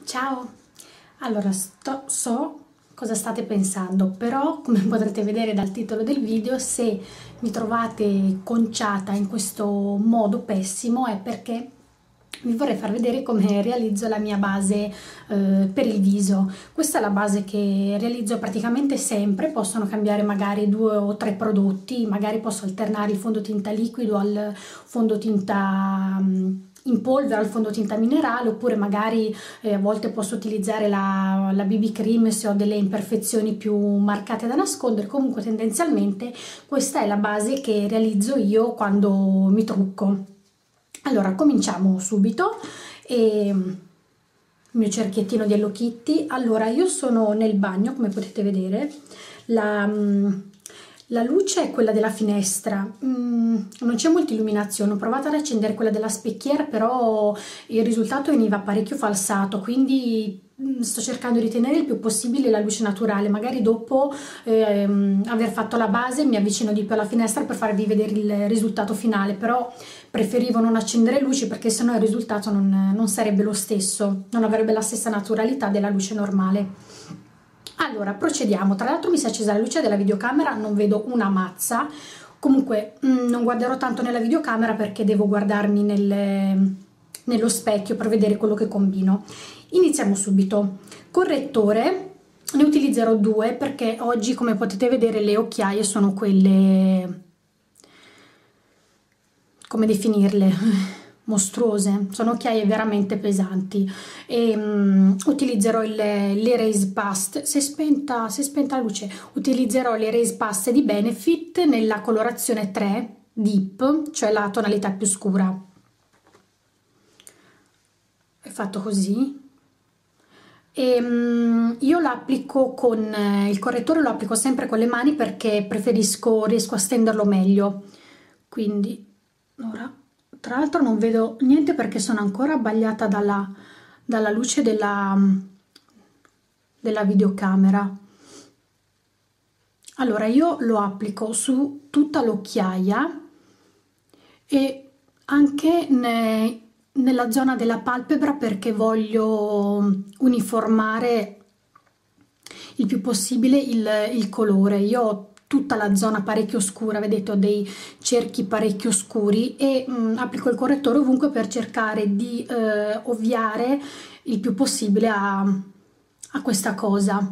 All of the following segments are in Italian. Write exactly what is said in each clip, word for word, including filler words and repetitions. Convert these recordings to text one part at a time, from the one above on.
Ciao! Allora, sto, so cosa state pensando, però come potrete vedere dal titolo del video, se mi trovate conciata in questo modo pessimo è perché vi vorrei far vedere come realizzo la mia base eh, per il viso. Questa è la base che realizzo praticamente sempre, possono cambiare magari due o tre prodotti, magari posso alternare il fondotinta liquido al fondotinta in polvere, al fondotinta minerale, oppure magari eh, a volte posso utilizzare la, la B B cream se ho delle imperfezioni più marcate da nascondere. Comunque tendenzialmente questa è la base che realizzo io quando mi trucco. Allora, cominciamo subito. E il mio cerchiettino di Hello Kitty. Allora, io sono nel bagno, come potete vedere. La, la luce è quella della finestra, mm, non c'è molta illuminazione. Ho provato ad accendere quella della specchiera, però il risultato veniva parecchio falsato, quindi sto cercando di tenere il più possibile la luce naturale. Magari dopo ehm, aver fatto la base mi avvicino di più alla finestra per farvi vedere il risultato finale, però preferivo non accendere luci perché sennò il risultato non, non sarebbe lo stesso, non avrebbe la stessa naturalità della luce normale. Allora, procediamo. Tra l'altro mi si è accesa la luce della videocamera, non vedo una mazza. Comunque mh, non guarderò tanto nella videocamera perché devo guardarmi nel, nello specchio per vedere quello che combino. Iniziamo subito. Correttore, ne utilizzerò due perché oggi, come potete vedere, le occhiaie sono quelle, come definirle, mostruose, sono occhiaie veramente pesanti. E um, utilizzerò l'Erase Past, si è spenta, si è spenta la luce, utilizzerò l'Erase Past di Benefit nella colorazione tre Deep, cioè la tonalità più scura. È fatto così. E, um, io l'applico con eh, il correttore, lo applico sempre con le mani perché preferisco, riesco a stenderlo meglio. Quindi ora, tra l'altro non vedo niente perché sono ancora abbagliata dalla, dalla luce della, della videocamera. Allora, io lo applico su tutta l'occhiaia e anche ne, nella zona della palpebra perché voglio uniformare il più possibile il, il colore. Io ho tutta la zona parecchio scura, vedete, ho dei cerchi parecchio scuri e mh, applico il correttore ovunque per cercare di eh, ovviare il più possibile a, a questa cosa.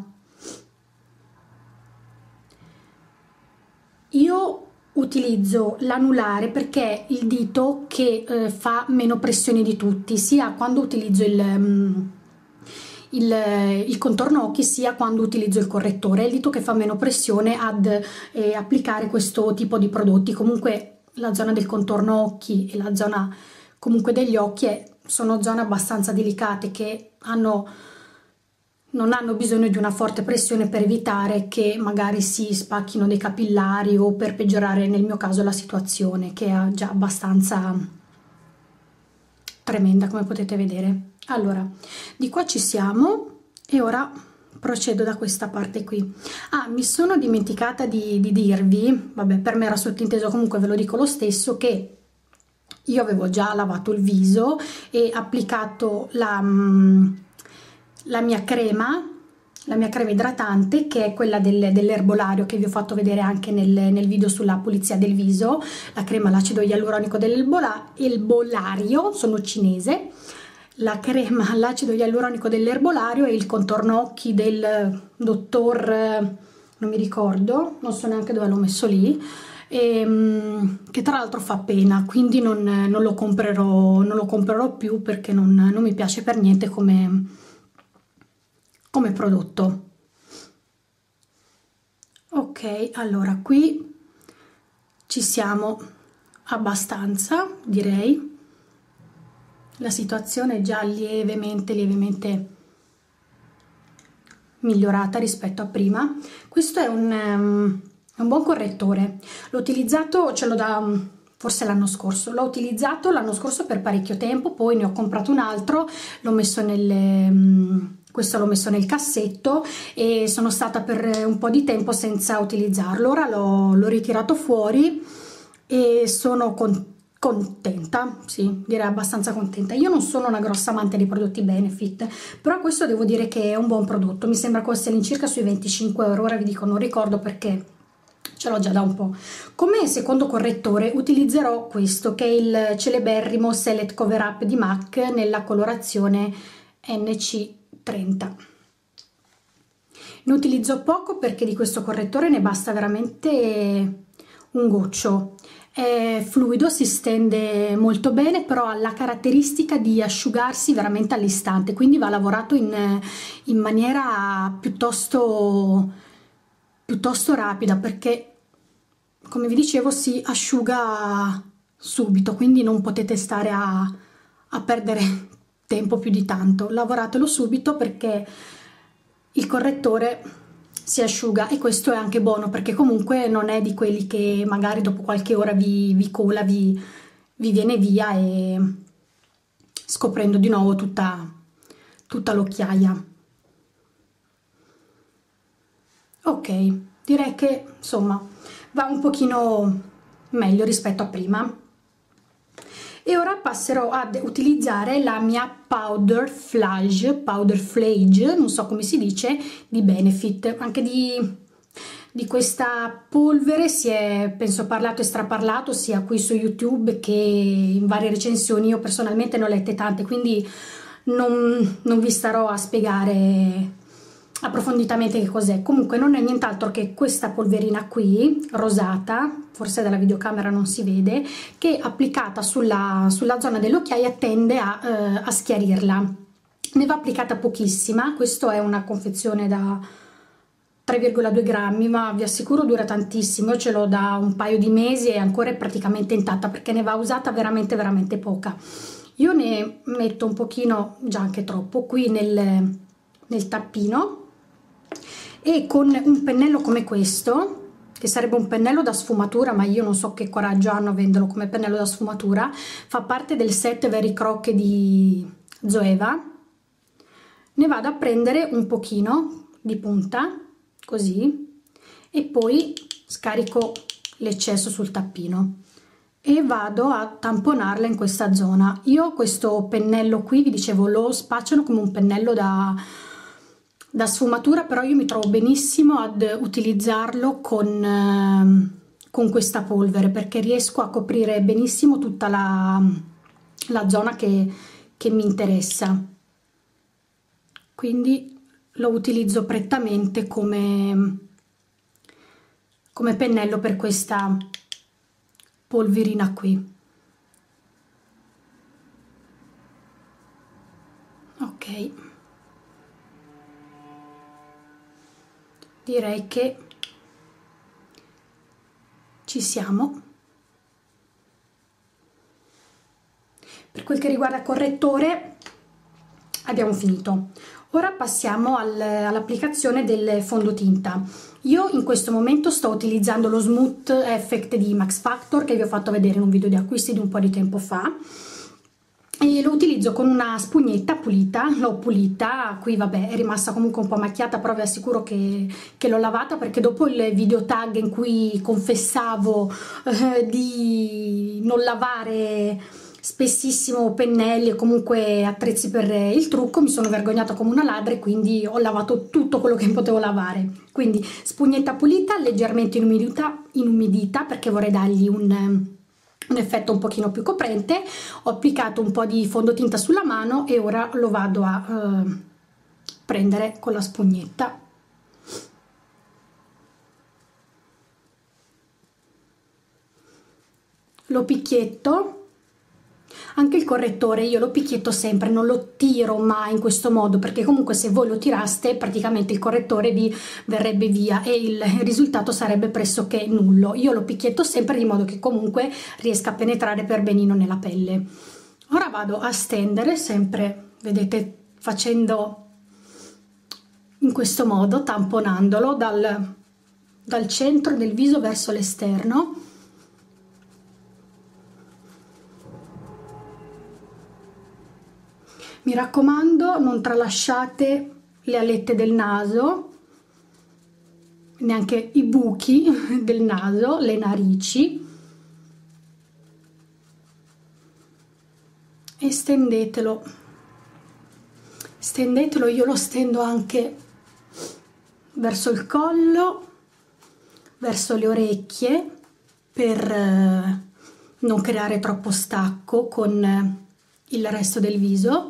Io utilizzo l'anulare perché è il dito che eh, fa meno pressione di tutti, sia quando utilizzo il... Mh, Il, il contorno occhi sia quando utilizzo il correttore. È il dito che fa meno pressione ad eh, applicare questo tipo di prodotti. Comunque la zona del contorno occhi e la zona comunque degli occhi è, sono zone abbastanza delicate che hanno, non hanno bisogno di una forte pressione per evitare che magari si spacchino dei capillari o per peggiorare nel mio caso la situazione, che è già abbastanza tremenda, come potete vedere. Allora, di qua ci siamo e ora procedo da questa parte qui. Ah, mi sono dimenticata di, di dirvi, vabbè, per me era sottinteso, comunque ve lo dico lo stesso, che io avevo già lavato il viso e applicato la, la mia crema, la mia crema idratante, che è quella del, dell'erbolario che vi ho fatto vedere anche nel, nel video sulla pulizia del viso, la crema all'acido ialuronico dell'erbolario, sono cinese, la crema all'acido ialuronico dell'erbolario e il contorno occhi del dottor, non mi ricordo, non so neanche dove l'ho messo lì, e, che tra l'altro fa pena, quindi non, non, lo comprerò, non lo comprerò più perché non, non mi piace per niente come, come prodotto. Ok, allora qui ci siamo abbastanza, direi. La situazione è già lievemente, lievemente migliorata rispetto a prima. Questo è un, um, un buon correttore. L'ho utilizzato, ce l'ho da um, forse l'anno scorso. L'ho utilizzato l'anno scorso per parecchio tempo, poi ne ho comprato un altro, l'ho messo nelle... Um, questo l'ho messo nel cassetto e sono stata per un po' di tempo senza utilizzarlo. Ora l'ho ritirato fuori e sono con contenta, sì, direi abbastanza contenta. Io non sono una grossa amante dei prodotti Benefit, però questo devo dire che è un buon prodotto, mi sembra costi all'incirca sui venticinque euro, ora vi dico non ricordo perché ce l'ho già da un po'. Come secondo correttore utilizzerò questo che è il celeberrimo Select Cover Up di MAC nella colorazione N C trenta. Ne utilizzo poco perché di questo correttore ne basta veramente un goccio. È fluido, si stende molto bene, però ha la caratteristica di asciugarsi veramente all'istante, quindi va lavorato in, in maniera piuttosto, piuttosto rapida, perché come vi dicevo si asciuga subito, quindi non potete stare a, a perdere tempo più di tanto. Lavoratelo subito perché il correttore si asciuga, e questo è anche buono perché comunque non è di quelli che magari dopo qualche ora vi, vi cola, vi, vi viene via e scoprendo di nuovo tutta, tutta l'occhiaia. Ok, direi che insomma va un pochino meglio rispetto a prima. E ora passerò ad utilizzare la mia Powder Flage, Powder Flage, non so come si dice, di Benefit. Anche di, di questa polvere si è, penso, parlato e straparlato sia qui su YouTube che in varie recensioni. Io personalmente ne ho lette tante, quindi non, non vi starò a spiegare approfonditamente che cos'è. Comunque non è nient'altro che questa polverina qui, rosata, forse dalla videocamera non si vede, che applicata sulla, sulla zona dell'occhiaia tende a, eh, a schiarirla. Ne va applicata pochissima, questo è una confezione da tre virgola due grammi, ma vi assicuro dura tantissimo. Io ce l'ho da un paio di mesi e ancora è praticamente intatta perché ne va usata veramente veramente poca. Io ne metto un pochino, già anche troppo, qui nel, nel tappino, e con un pennello come questo, che sarebbe un pennello da sfumatura, ma io non so che coraggio hanno a venderlo come pennello da sfumatura, fa parte del set Very Crocche di Zoeva, ne vado a prendere un pochino di punta, così, e poi scarico l'eccesso sul tappino e vado a tamponarla in questa zona. Io questo pennello qui, vi dicevo, lo spacciano come un pennello da da sfumatura, però io mi trovo benissimo ad utilizzarlo con, eh, con questa polvere perché riesco a coprire benissimo tutta la, la zona che, che mi interessa, quindi lo utilizzo prettamente come, come pennello per questa polverina qui. Ok, direi che ci siamo. Per quel che riguarda il correttore abbiamo finito. Ora passiamo al, all'applicazione del fondotinta. Io in questo momento sto utilizzando lo Smooth Effect di Max Factor, che vi ho fatto vedere in un video di acquisti di un po' di tempo fa, e lo utilizzo con una spugnetta pulita. L'ho pulita, qui vabbè è rimasta comunque un po' macchiata, però vi assicuro che, che l'ho lavata, perché dopo il video tag in cui confessavo eh, di non lavare spessissimo pennelli e comunque attrezzi per il trucco, mi sono vergognata come una ladra e quindi ho lavato tutto quello che potevo lavare. Quindi spugnetta pulita, leggermente inumidita, inumidita perché vorrei dargli un un effetto un pochino più coprente. Ho applicato un po' di fondotinta sulla mano e ora lo vado a eh, prendere con la spugnetta. Lo picchietto. Anche il correttore io lo picchietto sempre, non lo tiro mai in questo modo, perché comunque se voi lo tiraste praticamente il correttore vi verrebbe via e il risultato sarebbe pressoché nullo. Io lo picchietto sempre di modo che comunque riesca a penetrare per benino nella pelle. Ora vado a stendere sempre, vedete, facendo in questo modo, tamponandolo dal, dal centro del viso verso l'esterno. Mi raccomando, non tralasciate le alette del naso, neanche i buchi del naso, le narici. e stendetelo, stendetelo, io lo stendo anche verso il collo, verso le orecchie, per eh, non creare troppo stacco con eh, il resto del viso.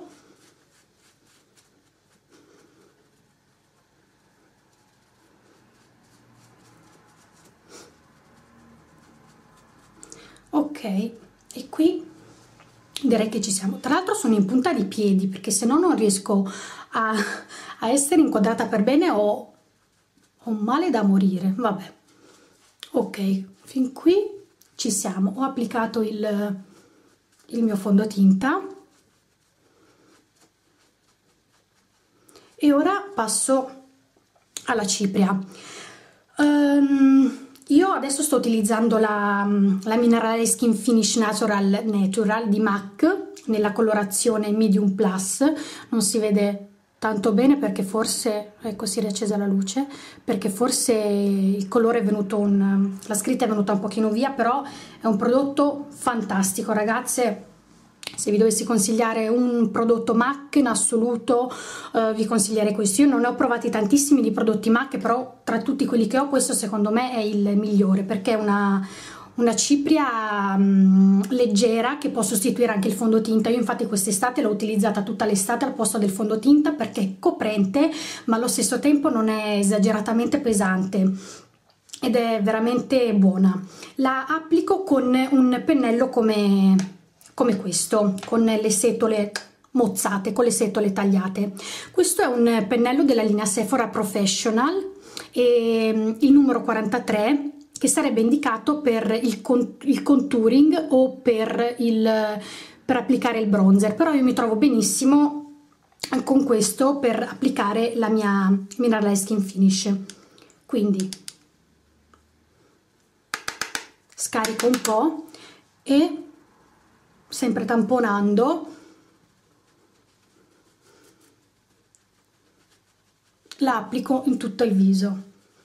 Ok, e qui direi che ci siamo. Tra l'altro sono in punta di piedi perché se no non riesco a, a essere inquadrata per bene, ho, ho un male da morire. Vabbè, ok, fin qui ci siamo. Ho applicato il, il mio fondotinta e ora passo alla cipria. Um, io adesso sto utilizzando la, la Minerale Skin Finish Natural Natural di MAC nella colorazione Medium Plus. Non si vede tanto bene perché forse, ecco, si è riaccesa la luce, perché forse il colore è venuto un, la scritta è venuta un pochino via, però è un prodotto fantastico, ragazze. Se vi dovessi consigliare un prodotto MAC in assoluto, eh, vi consiglierei questo. Io non ne ho provati tantissimi di prodotti MAC, però tra tutti quelli che ho questo secondo me è il migliore, perché è una, una cipria mh, leggera che può sostituire anche il fondotinta. Io infatti quest'estate l'ho utilizzata tutta l'estate al posto del fondotinta perché è coprente ma allo stesso tempo non è esageratamente pesante ed è veramente buona. La applico con un pennello come... come questo, con le setole mozzate, con le setole tagliate. Questo è un pennello della linea Sephora Professional e il numero quarantatré, che sarebbe indicato per il, con il contouring o per, il, per applicare il bronzer, però io mi trovo benissimo con questo per applicare la mia Minerale Skin Finish. Quindi scarico un po' e sempre tamponando la applico in tutto il viso.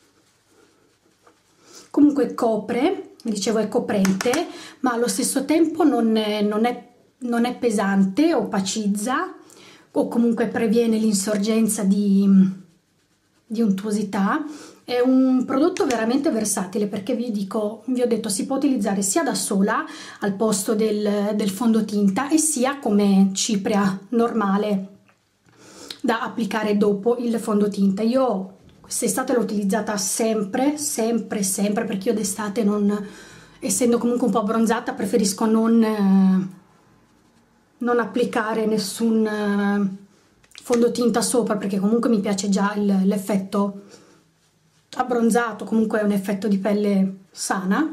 Comunque copre, dicevo è coprente, ma allo stesso tempo non è, non è, non è pesante, opacizza o comunque previene l'insorgenza di, di untuosità. È un prodotto veramente versatile perché vi dico, vi ho detto, si può utilizzare sia da sola al posto del, del fondotinta e sia come cipria normale da applicare dopo il fondotinta. Io quest'estate l'ho utilizzata sempre, sempre, sempre, perché io d'estate, non, essendo comunque un po' abbronzata, preferisco non, eh, non applicare nessun eh, fondotinta sopra, perché comunque mi piace già l'effetto abbronzato, comunque è un effetto di pelle sana.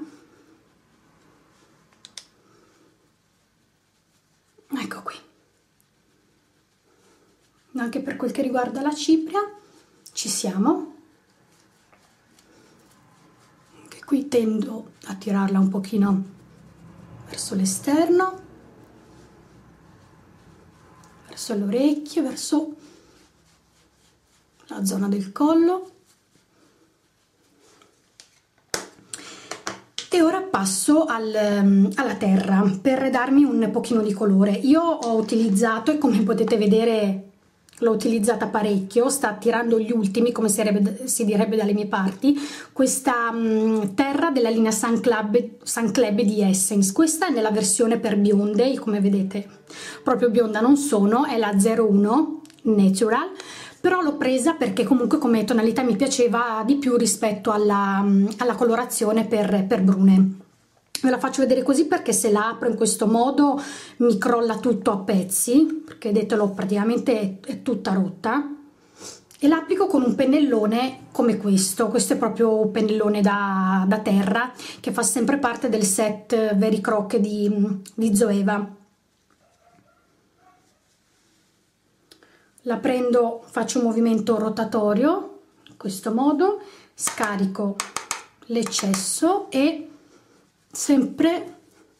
Ecco qui. Anche per quel che riguarda la cipria ci siamo. Anche qui tendo a tirarla un pochino verso l'esterno, verso le orecchie, verso la zona del collo. E ora passo al, alla terra per darmi un pochino di colore. Io ho utilizzato, e come potete vedere l'ho utilizzata parecchio, sta tirando gli ultimi, come sarebbe, si direbbe dalle mie parti, questa um, terra della linea Sun Club, Sun Club di Essence. Questa è nella versione per bionde, come vedete proprio bionda non sono, è la zero uno Natural, però l'ho presa perché comunque come tonalità mi piaceva di più rispetto alla, alla colorazione per, per brune. Ve la faccio vedere così perché se la apro in questo modo mi crolla tutto a pezzi, perché vedetelo praticamente è, è tutta rotta, e la applico con un pennellone come questo. Questo è proprio un pennellone da, da terra che fa sempre parte del set Very Croc di, di Zoeva. La prendo, faccio un movimento rotatorio in questo modo, scarico l'eccesso e sempre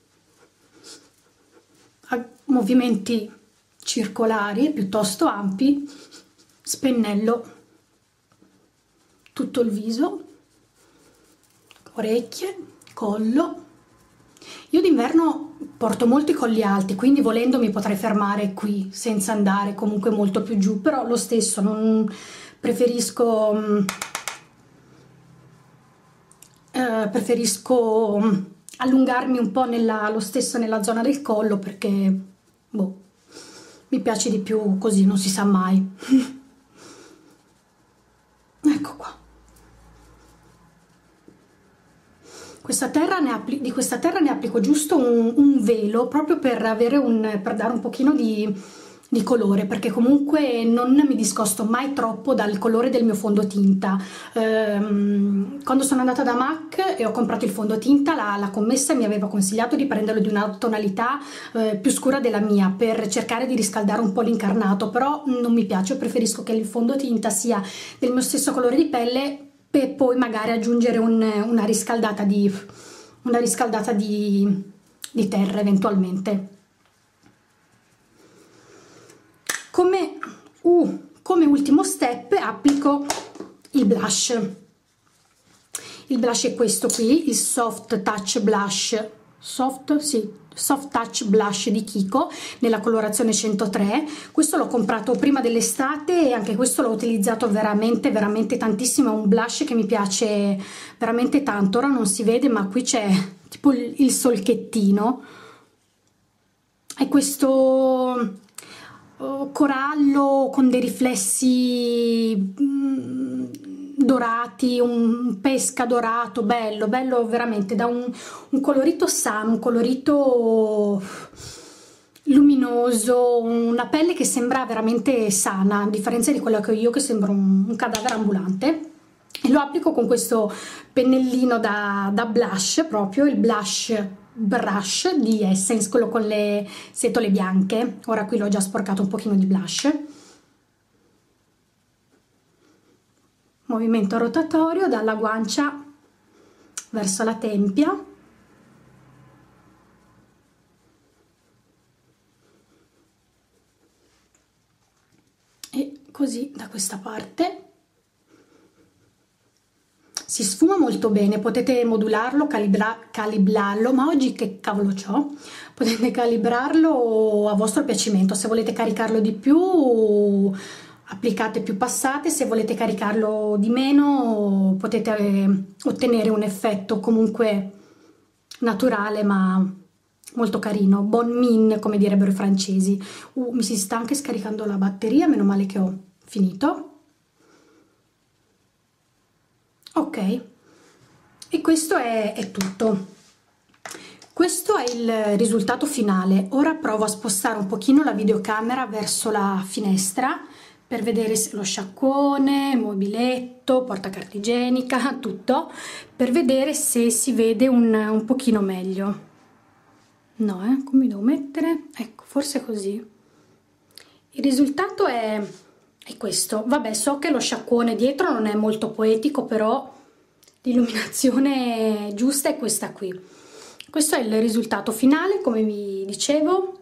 a movimenti circolari piuttosto ampi spennello tutto il viso, orecchie, collo. Io d'inverno porto molto i colli alti, quindi volendo mi potrei fermare qui senza andare comunque molto più giù, però lo stesso non preferisco eh, preferisco allungarmi un po' nella, lo stesso nella zona del collo, perché boh, mi piace di più così, non si sa mai. Ecco qua. Questa terra ne appli- di questa terra ne applico giusto un, un velo, proprio per avere un, per dare un pochino di, di colore, perché comunque non mi discosto mai troppo dal colore del mio fondotinta. Ehm, quando sono andata da MAC e ho comprato il fondotinta, la, la commessa mi aveva consigliato di prenderlo di una tonalità eh, più scura della mia, per cercare di riscaldare un po' l'incarnato, però non mi piace, preferisco che il fondotinta sia del mio stesso colore di pelle, e poi magari aggiungere un, una riscaldata di una riscaldata di, di terra eventualmente. Come, uh, come ultimo step applico il blush. Il blush è questo qui, il Soft Touch Blush, soft, sì, Soft Touch Blush di Kiko nella colorazione centotré. Questo l'ho comprato prima dell'estate e anche questo l'ho utilizzato veramente veramente tantissimo. È un blush che mi piace veramente tanto. Ora non si vede, ma qui c'è tipo il, il solchettino, è questo uh, corallo con dei riflessi mm, dorati, un pesca dorato, bello, bello veramente, da un, un colorito sano, un colorito luminoso, una pelle che sembra veramente sana, a differenza di quella che ho io, che sembra un, un cadavere ambulante. E lo applico con questo pennellino da, da blush, proprio il blush brush di Essence, quello con le setole bianche. Ora qui l'ho già sporcato un pochino di blush. Movimento rotatorio dalla guancia verso la tempia. E così da questa parte. Si sfuma molto bene, potete modularlo, calibra, calibrarlo, ma oggi che cavolo c'ho? Potete calibrarlo a vostro piacimento. Se volete caricarlo di più, applicate più passate, se volete caricarlo di meno potete eh, ottenere un effetto comunque naturale ma molto carino, bon mine come direbbero i francesi. Uh, mi si sta anche scaricando la batteria, meno male che ho finito. Ok, e questo è, è tutto. Questo è il risultato finale. Ora provo a spostare un pochino la videocamera verso la finestra per vedere se lo sciacquone, mobiletto, portacarta igienica, tutto, per vedere se si vede un, un pochino meglio. No, eh? Come devo mettere? Ecco, forse così. Il risultato è, è questo. Vabbè, so che lo sciacquone dietro non è molto poetico, però l'illuminazione giusta è questa qui. Questo è il risultato finale, come vi dicevo.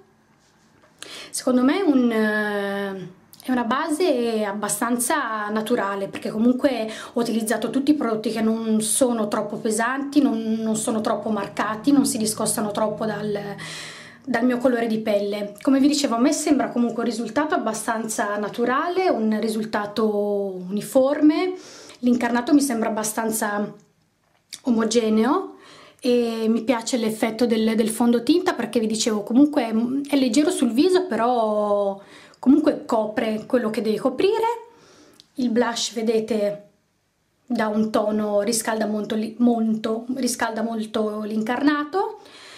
Secondo me è un... è una base abbastanza naturale, perché comunque ho utilizzato tutti i prodotti che non sono troppo pesanti, non, non sono troppo marcati, non si discostano troppo dal, dal mio colore di pelle. Come vi dicevo, a me sembra comunque un risultato abbastanza naturale, un risultato uniforme. L'incarnato mi sembra abbastanza omogeneo e mi piace l'effetto del, del fondotinta, perché vi dicevo comunque è leggero sul viso, però comunque copre quello che deve coprire. Il blush, vedete, dà un tono, riscalda molto, molto, riscalda molto l'incarnato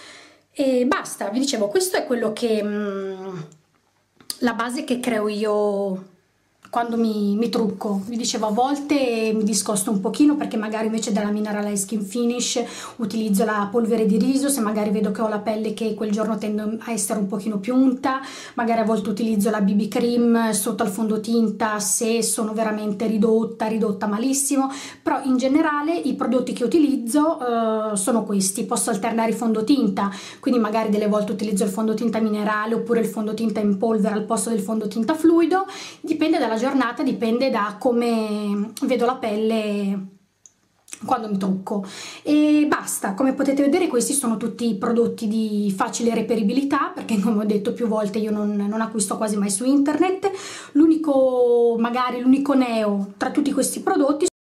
e basta. Vi dicevo, questo è quello che mh, la base che creo io quando mi, mi trucco. Vi dicevo, a volte mi discosto un pochino, perché magari invece della Mineralize Skin Finish utilizzo la polvere di riso, se magari vedo che ho la pelle che quel giorno tende a essere un pochino più unta. Magari a volte utilizzo la B B Cream sotto al fondotinta se sono veramente ridotta, ridotta malissimo, però in generale i prodotti che utilizzo uh, sono questi. Posso alternare i fondotinta, quindi magari delle volte utilizzo il fondotinta minerale oppure il fondotinta in polvere al posto del fondotinta fluido, dipende dalla giornata, dipende da come vedo la pelle quando mi trucco. E basta. Come potete vedere, questi sono tutti prodotti di facile reperibilità, perché come ho detto più volte io non, non acquisto quasi mai su internet. L'unico, magari l'unico neo tra tutti questi prodotti